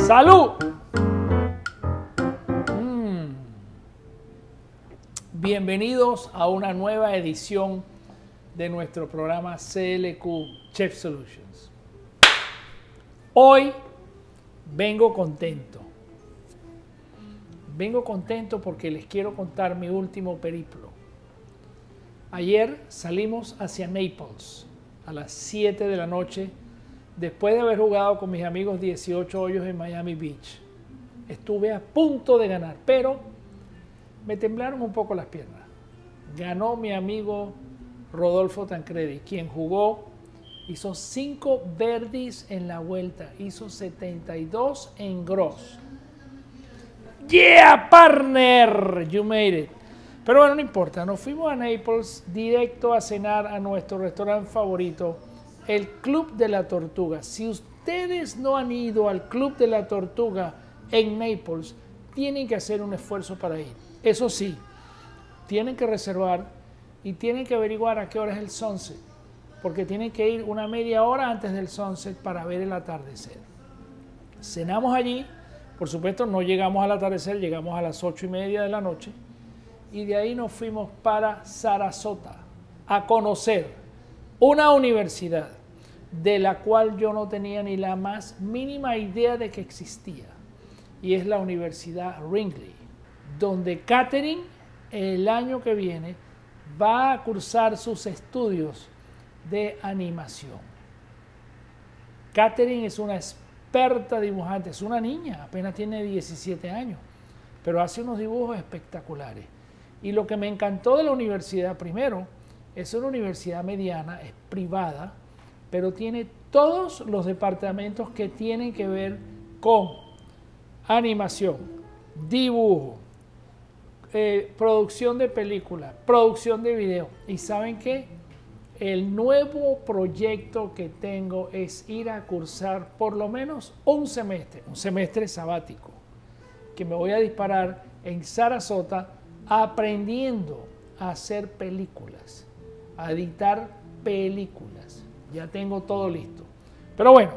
¡Salud! Bienvenidos a una nueva edición de nuestro programa CLQ Chef Solutions. Hoy vengo contento. Vengo contento porque les quiero contar mi último periplo. Ayer salimos hacia Naples a las 7 de la noche después de haber jugado con mis amigos 18 hoyos en Miami Beach. Estuve a punto de ganar, pero me temblaron un poco las piernas. Ganó mi amigo Rodolfo Tancredi, quien jugó, hizo 5 birdies en la vuelta, hizo 72 en gross. ¡Yeah, partner! You made it. Pero bueno, no importa, nos fuimos a Naples directo a cenar a nuestro restaurante favorito, el Club de la Tortuga. Si ustedes no han ido al Club de la Tortuga en Naples, tienen que hacer un esfuerzo para ir. Eso sí, tienen que reservar y tienen que averiguar a qué hora es el sunset, porque tienen que ir una media hora antes del sunset para ver el atardecer. Cenamos allí, por supuesto no llegamos al atardecer, llegamos a las 8:30 de la noche y de ahí nos fuimos para Sarasota a conocer una universidad de la cual yo no tenía ni la más mínima idea de que existía, y es la Universidad Ringley, donde Katherine el año que viene va a cursar sus estudios de animación. Katherine es una experta dibujante, es una niña, apenas tiene 17 años, pero hace unos dibujos espectaculares. Y lo que me encantó de la universidad, primero, es una universidad mediana, es privada, pero tiene todos los departamentos que tienen que ver con animación, dibujo, producción de películas, producción de video. Y ¿saben qué? El nuevo proyecto que tengo es ir a cursar por lo menos un semestre sabático, que me voy a disparar en Sarasota aprendiendo a hacer películas, a editar películas. Ya tengo todo listo. Pero bueno,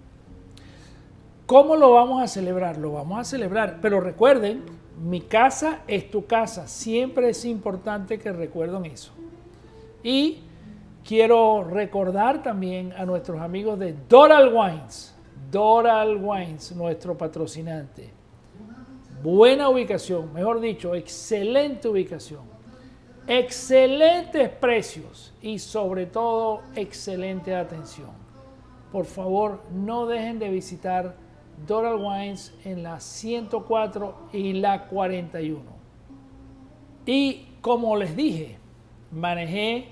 ¿cómo lo vamos a celebrar? Lo vamos a celebrar, pero recuerden, mi casa es tu casa. Siempre es importante que recuerden eso. Y quiero recordar también a nuestros amigos de Doral Wines. Doral Wines, nuestro patrocinante. Buena ubicación, mejor dicho, excelente ubicación. Excelentes precios y sobre todo excelente atención. Por favor, no dejen de visitar Doral Wines en la 104 y la 41. Y como les dije, manejé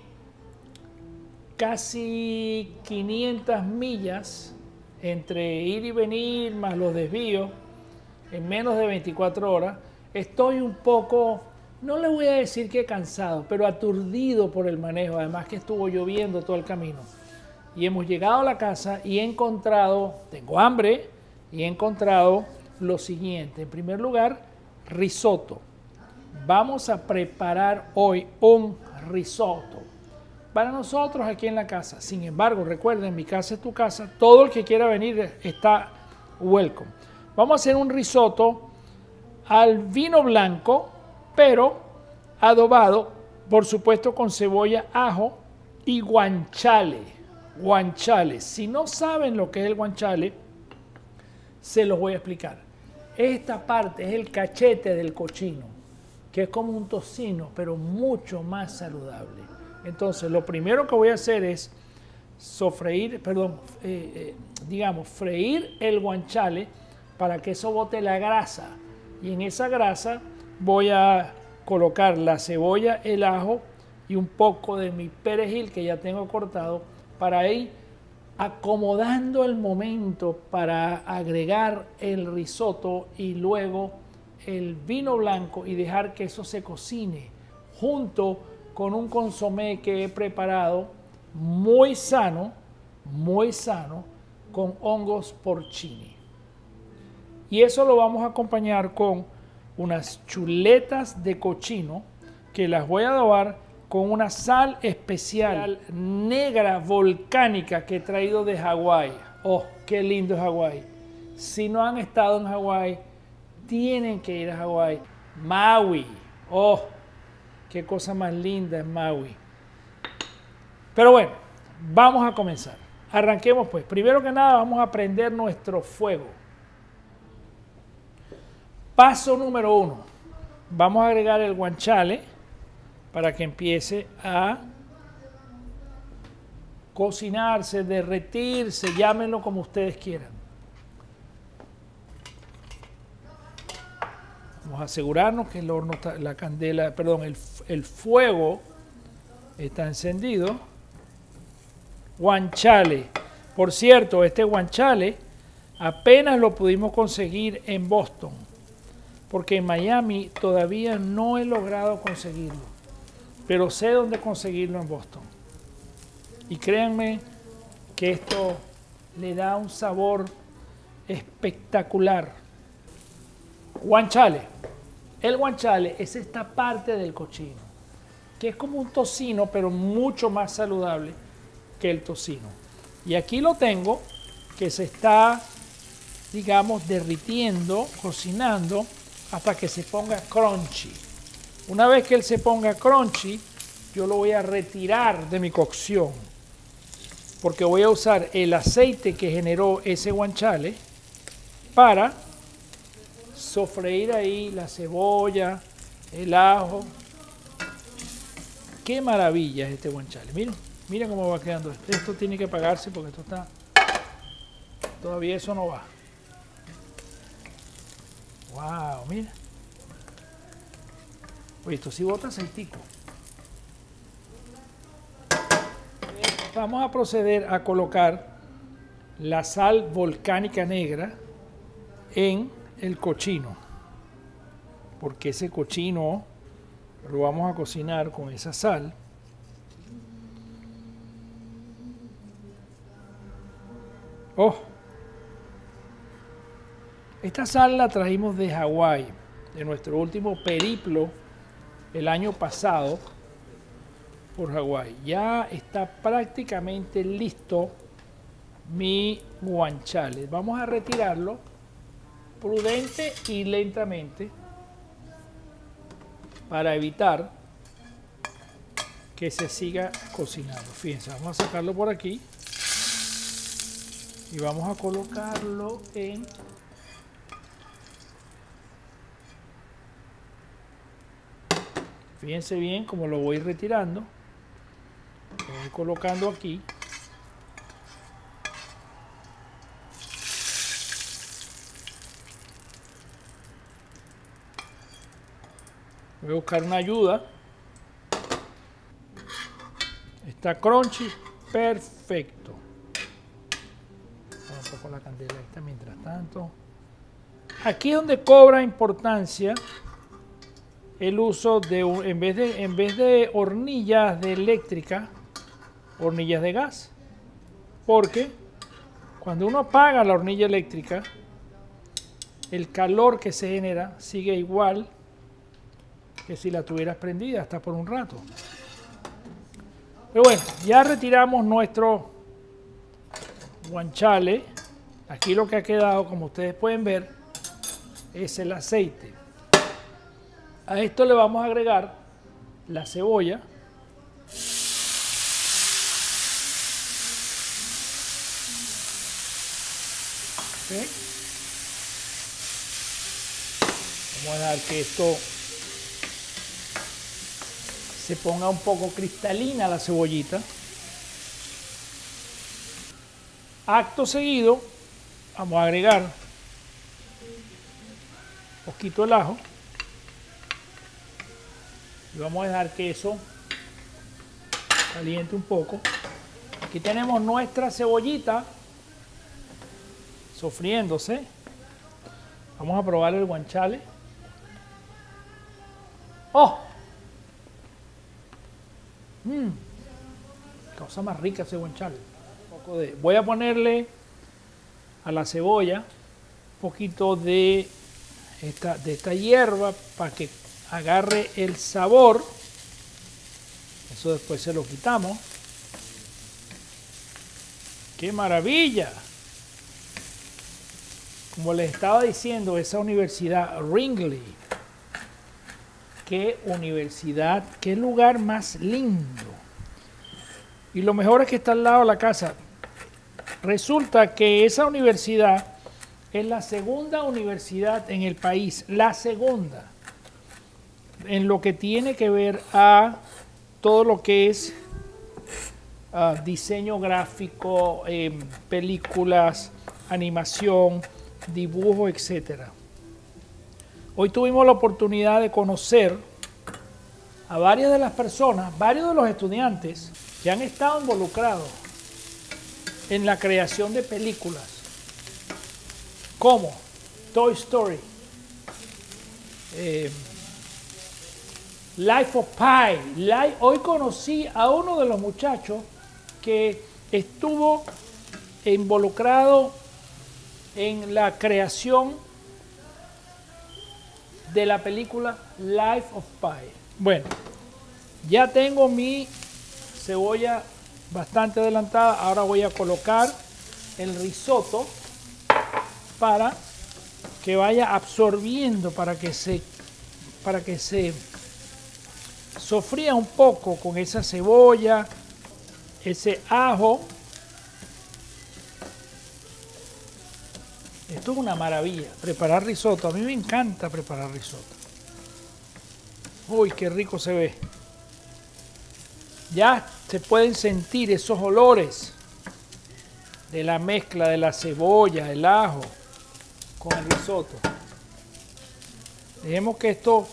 casi 500 millas entre ir y venir más los desvíos en menos de 24 horas. Estoy un poco, no les voy a decir que cansado, pero aturdido por el manejo, además que estuvo lloviendo todo el camino. Y hemos llegado a la casa y he encontrado, tengo hambre, y he encontrado lo siguiente. En primer lugar, risotto. Vamos a preparar hoy un risotto para nosotros aquí en la casa. Sin embargo, recuerden, mi casa es tu casa. Todo el que quiera venir está welcome. Vamos a hacer un risotto al vino blanco, pero adobado, por supuesto, con cebolla, ajo y guanciale. Guanciale. Si no saben lo que es el guanciale, se los voy a explicar. Esta parte es el cachete del cochino, que es como un tocino, pero mucho más saludable. Entonces, lo primero que voy a hacer es freír el guanciale para que eso bote la grasa. Y en esa grasa voy a colocar la cebolla, el ajo y un poco de mi perejil que ya tengo cortado para ir acomodando el momento para agregar el risotto y luego el vino blanco y dejar que eso se cocine junto con un consomé que he preparado muy sano, con hongos porcini. Y eso lo vamos a acompañar con unas chuletas de cochino que las voy a adobar con una sal especial negra volcánica que he traído de Hawái. Oh, qué lindo es Hawái. Si no han estado en Hawái, tienen que ir a Hawái. Maui. Oh, qué cosa más linda es Maui. Pero bueno, vamos a comenzar. Arranquemos pues. Primero que nada vamos a prender nuestro fuego. Paso número 1. Vamos a agregar el guanciale para que empiece a cocinarse, derretirse, llámenlo como ustedes quieran. Vamos a asegurarnos que el horno está, la candela, perdón, el fuego está encendido. Guanciale. Por cierto, este guanciale apenas lo pudimos conseguir en Boston, porque en Miami todavía no he logrado conseguirlo, pero sé dónde conseguirlo en Boston. Y créanme que esto le da un sabor espectacular. Guanciale. El guanciale es esta parte del cochino, que es como un tocino, pero mucho más saludable que el tocino. Y aquí lo tengo, que se está, digamos, derritiendo, cocinando, hasta que se ponga crunchy. Una vez que él se ponga crunchy, yo lo voy a retirar de mi cocción, porque voy a usar el aceite que generó ese guanciale para sofreír ahí la cebolla, el ajo. Qué maravilla es este guanciale. Miren, miren cómo va quedando esto. Esto tiene que apagarse porque esto está... Todavía eso no va. Wow, mira. Oye, esto sí bota aceitico. Vamos a proceder a colocar la sal volcánica negra en el cochino, porque ese cochino lo vamos a cocinar con esa sal. Oh, esta sal la trajimos de Hawái, de nuestro último periplo el año pasado por Hawái. Ya está prácticamente listo mi guanciale. Vamos a retirarlo prudente y lentamente para evitar que se siga cocinando. Fíjense, vamos a sacarlo por aquí y vamos a colocarlo en... Fíjense bien cómo lo voy retirando. Lo voy colocando aquí. Voy a buscar una ayuda. Está crunchy, perfecto. Vamos a poner la candela esta mientras tanto. Aquí es donde cobra importancia el uso de, en vez de hornillas de eléctrica, hornillas de gas. Porque cuando uno apaga la hornilla eléctrica, el calor que se genera sigue igual que si la tuvieras prendida hasta por un rato. Pero bueno, ya retiramos nuestro guanciale. Aquí lo que ha quedado, como ustedes pueden ver, es el aceite. A esto le vamos a agregar la cebolla. ¿Okay? Vamos a dejar que esto se ponga un poco cristalina la cebollita. Acto seguido, vamos a agregar un poquito el ajo y vamos a dejar que eso caliente un poco. Aquí tenemos nuestra cebollita sofriéndose. Vamos a probar el guanciale. ¡Oh! Cosa más rica ese guanciale. Voy a ponerle a la cebolla un poquito de esta hierba para que agarre el sabor. Eso después se lo quitamos. ¡Qué maravilla! como les estaba diciendo, esa universidad Ringley, qué universidad, qué lugar más lindo. Y lo mejor es que está al lado de la casa. Resulta que esa universidad es la segunda universidad en el país, la segunda, en lo que tiene que ver a todo lo que es diseño gráfico, películas, animación, dibujo, etcétera. Hoy tuvimos la oportunidad de conocer a varias de las personas, varios de los estudiantes que han estado involucrados en la creación de películas, como Toy Story, Life of Pi. Hoy conocí a uno de los muchachos que estuvo involucrado en la creación de la película Life of Pi. Bueno, ya tengo mi cebolla bastante adelantada. Ahora voy a colocar el risotto para que vaya absorbiendo, para que se sofría un poco con esa cebolla, ese ajo. Esto es una maravilla, preparar risotto. A mí me encanta preparar risotto. Uy, qué rico se ve. Ya se pueden sentir esos olores de la mezcla de la cebolla, el ajo con el risotto. Dejemos que esto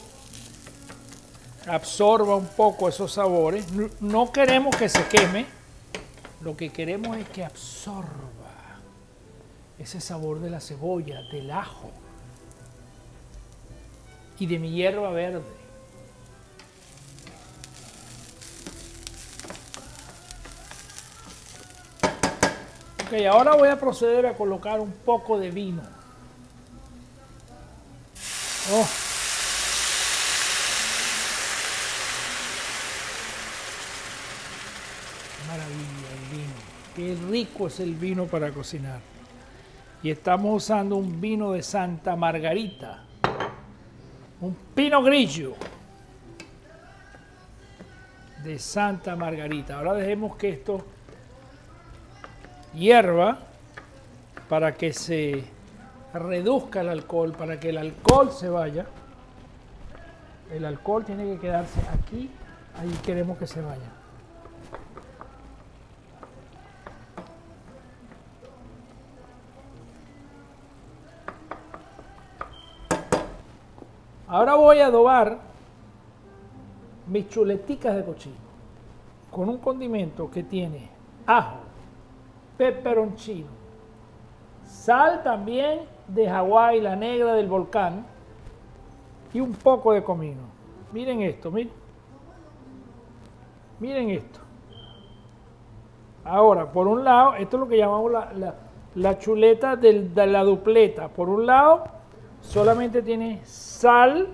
absorba un poco esos sabores. No queremos que se queme, lo que queremos es que absorba ese sabor de la cebolla, del ajo y de mi hierba verde. Ok, ahora voy a proceder a colocar un poco de vino. Oh. Maravilla el vino. Qué rico es el vino para cocinar. Y estamos usando un vino de Santa Margarita, un Pinot Grigio de Santa Margarita. Ahora dejemos que esto hierva para que se reduzca el alcohol, para que el alcohol se vaya. El alcohol tiene que quedarse aquí, ahí queremos que se vaya. Ahora voy a adobar mis chuleticas de cochino con un condimento que tiene ajo, peperoncino, sal también de Hawái, la negra del volcán, y un poco de comino. Miren esto, miren. Miren esto. Ahora, por un lado, esto es lo que llamamos la chuleta de la dupleta. Por un lado, solamente tiene sal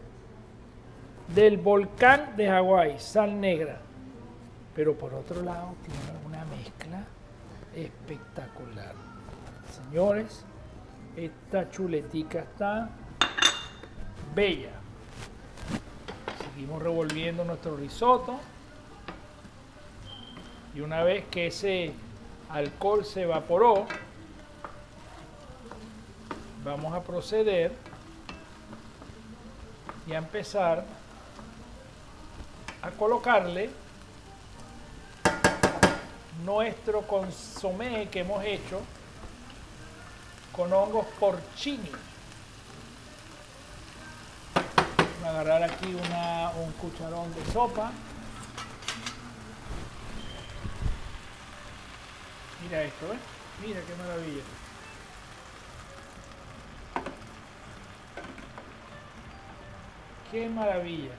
del volcán de Hawái, sal negra. Pero por otro lado, tiene una mezcla espectacular. Señores, esta chuletica está bella. Seguimos revolviendo nuestro risotto. Y una vez que ese alcohol se evaporó, vamos a proceder y a empezar a colocarle nuestro consomé que hemos hecho con hongos porcini. Voy a agarrar aquí un cucharón de sopa. Mira esto, ¿eh? Mira qué maravilla. Qué maravilla.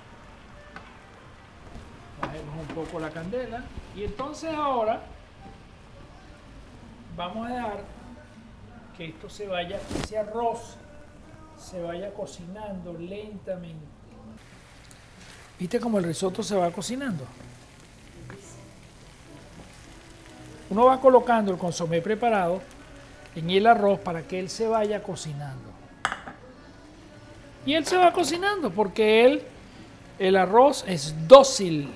Bajemos un poco la candela. Y entonces ahora vamos a dejar que esto se vaya, ese arroz se vaya cocinando lentamente. ¿Viste cómo el risotto se va cocinando? Uno va colocando el consomé preparado en el arroz para que él se vaya cocinando. Y él se va cocinando porque el arroz es dócil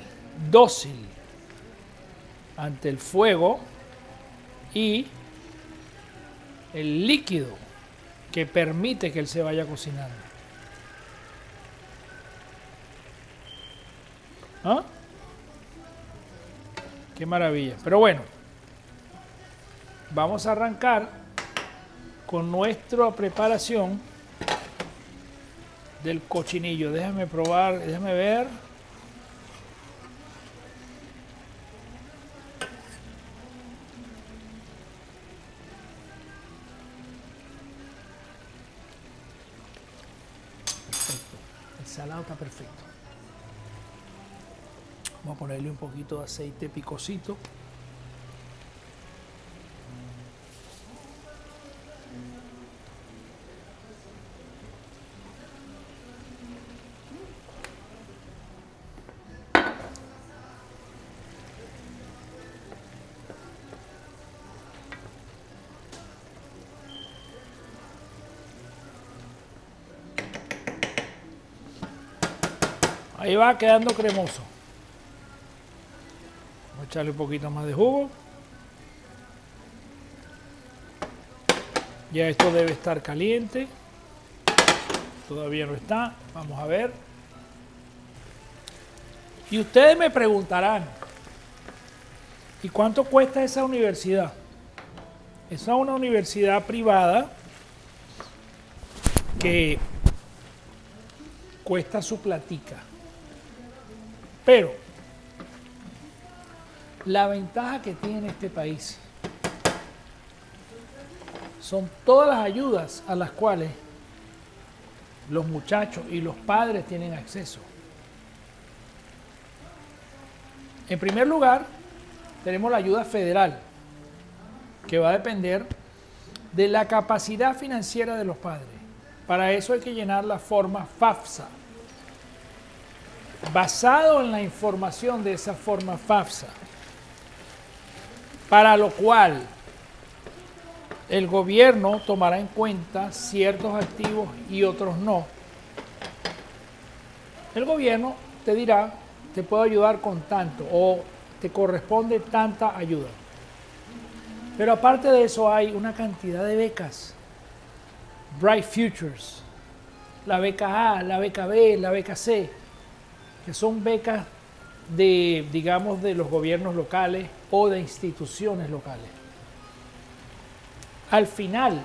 ante el fuego y el líquido que permite que él se vaya cocinando. ¿Ah? Qué maravilla. Pero bueno, vamos a arrancar con nuestra preparación del cochinillo. Déjame probar, déjame ver. Perfecto. El salado está perfecto. Vamos a ponerle un poquito de aceite picosito. Ahí va quedando cremoso. Vamos a echarle un poquito más de jugo. Ya esto debe estar caliente. Todavía no está. Vamos a ver. Y ustedes me preguntarán, ¿y cuánto cuesta esa universidad? Esa es una universidad privada que cuesta su platica. Pero la ventaja que tiene este país son todas las ayudas a las cuales los muchachos y los padres tienen acceso. En primer lugar, tenemos la ayuda federal, que va a depender de la capacidad financiera de los padres. Para eso hay que llenar la forma FAFSA. Basado en la información de esa forma FAFSA, para lo cual el gobierno tomará en cuenta ciertos activos y otros no. El gobierno te dirá, te puedo ayudar con tanto o te corresponde tanta ayuda. Pero aparte de eso hay una cantidad de becas. Bright Futures, la beca A, la beca B, la beca C, que son becas de, digamos, de los gobiernos locales o de instituciones locales. Al final,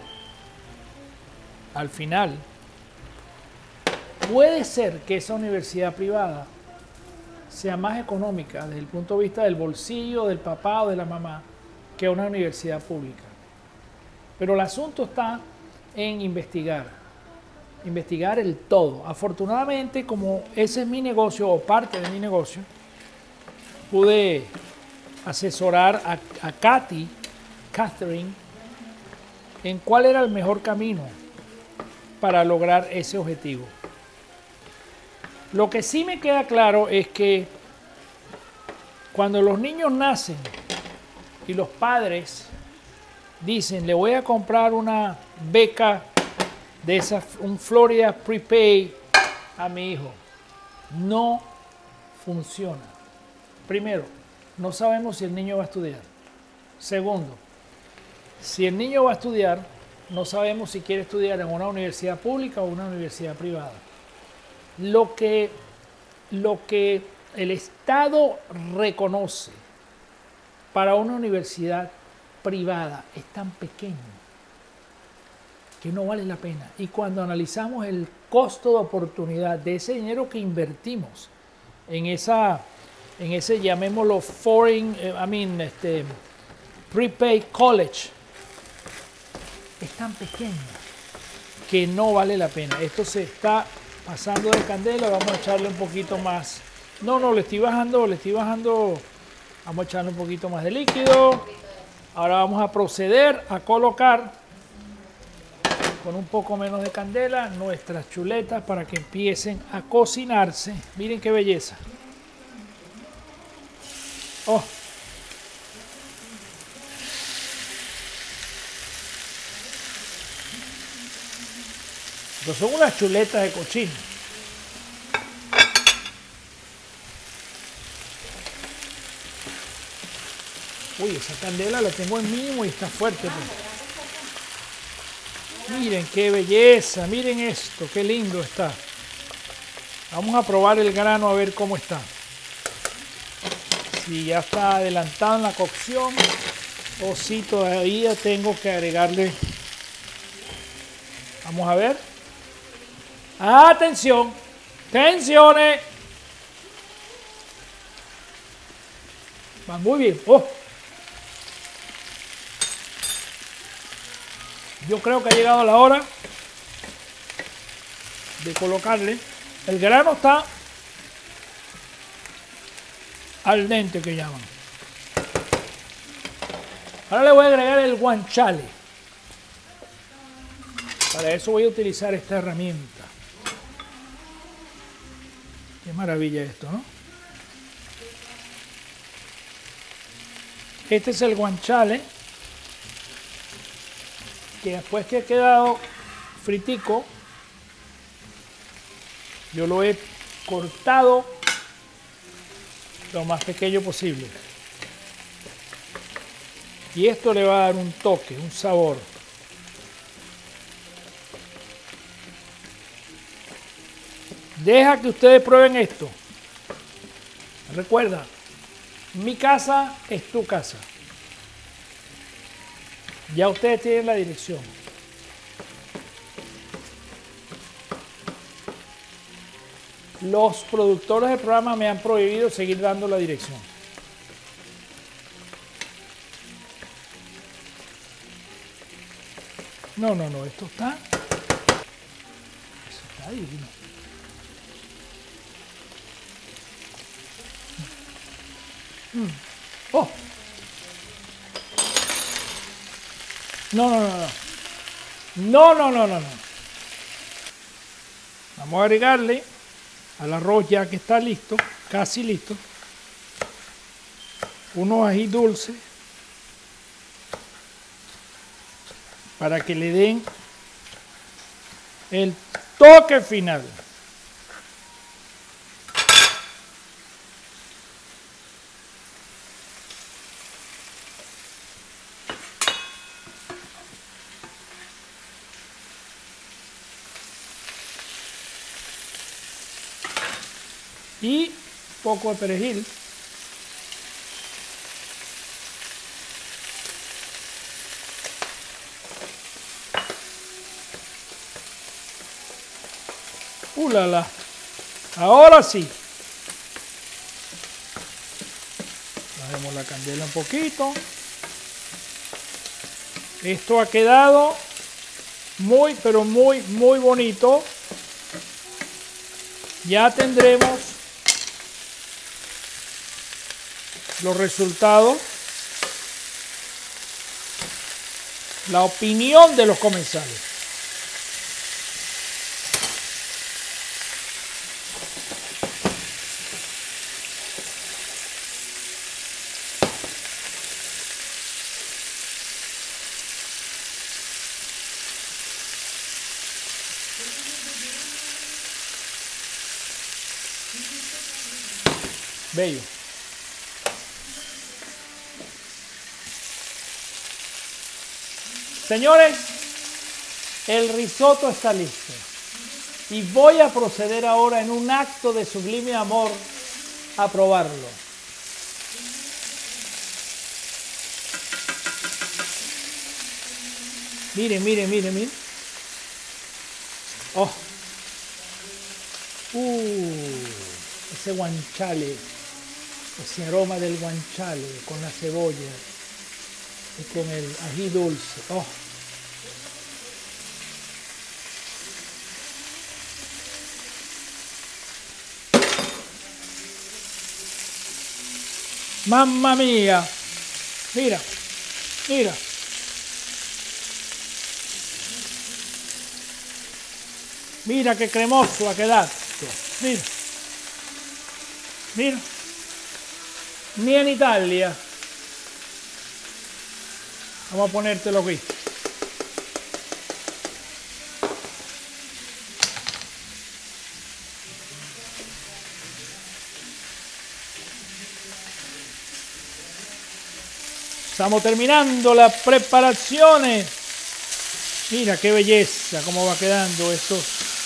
puede ser que esa universidad privada sea más económica desde el punto de vista del bolsillo del papá o de la mamá que una universidad pública. Pero el asunto está en investigar el todo. Afortunadamente, como ese es mi negocio o parte de mi negocio, pude asesorar a Catherine, en cuál era el mejor camino para lograr ese objetivo. Lo que sí me queda claro es que cuando los niños nacen y los padres dicen, le voy a comprar una beca de esa, un Florida Prepay a mi hijo, no funciona. Primero, no sabemos si el niño va a estudiar. Segundo, si el niño va a estudiar, no sabemos si quiere estudiar en una universidad pública o una universidad privada. Lo que el Estado reconoce para una universidad privada es tan pequeño que no vale la pena. Y cuando analizamos el costo de oportunidad de ese dinero que invertimos en ese llamémoslo prepaid college, es tan pequeño que no vale la pena. Esto se está pasando de candela. Vamos a echarle un poquito más. No, le estoy bajando. Vamos a echarle un poquito más de líquido. Ahora vamos a proceder a colocar con un poco menos de candela nuestras chuletas para que empiecen a cocinarse. Miren qué belleza. Oh. Pero son unas chuletas de cochino. Uy, esa candela la tengo en mínimo y está fuerte, pues. Miren qué belleza, miren esto, qué lindo está. Vamos a probar el grano a ver cómo está. Si ya está adelantado en la cocción o si todavía tengo que agregarle. Vamos a ver. Atención, tensiones. Va muy bien. Oh. Yo creo que ha llegado la hora de colocarle. El grano está al dente, que llaman. Ahora le voy a agregar el guanciale. Para eso voy a utilizar esta herramienta. Qué maravilla esto, ¿no? Este es el guanciale, que después que ha quedado fritico, yo lo he cortado lo más pequeño posible. Y esto le va a dar un toque, un sabor. Deja que ustedes prueben esto. Recuerda, mi casa es tu casa. Ya ustedes tienen la dirección. Los productores del programa me han prohibido seguir dando la dirección. No, esto está divino. Oh. No. Vamos a agregarle al arroz, ya que está listo, casi listo, unos ají dulces para que le den el toque final. Y poco de perejil. ¡Ulala! Ahora sí. Bajemos la candela un poquito. Esto ha quedado muy, pero muy bonito. Ya tendremos los resultados, la opinión de los comensales. Bello. Señores, el risotto está listo y voy a proceder ahora en un acto de sublime amor a probarlo. Miren. Oh. Ese guanciale, ese aroma del guanciale con la cebolla y con el ají dulce. Oh. Mamma mía. Mira. Mira qué cremoso ha quedado. Mira. Ni en Italia. Vamos a ponértelo aquí. Estamos terminando las preparaciones. Mira qué belleza, cómo va quedando esto.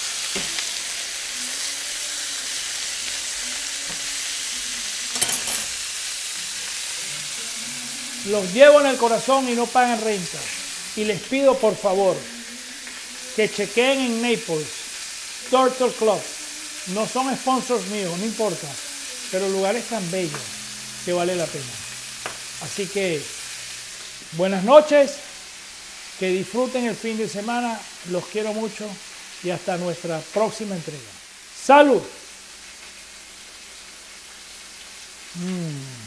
Los llevo en el corazón y no pagan renta. Y les pido por favor que chequeen en Naples, Turtle Club. No son sponsors míos, no importa. Pero el lugar es tan bello que vale la pena. Así que buenas noches, que disfruten el fin de semana. Los quiero mucho y hasta nuestra próxima entrega. ¡Salud!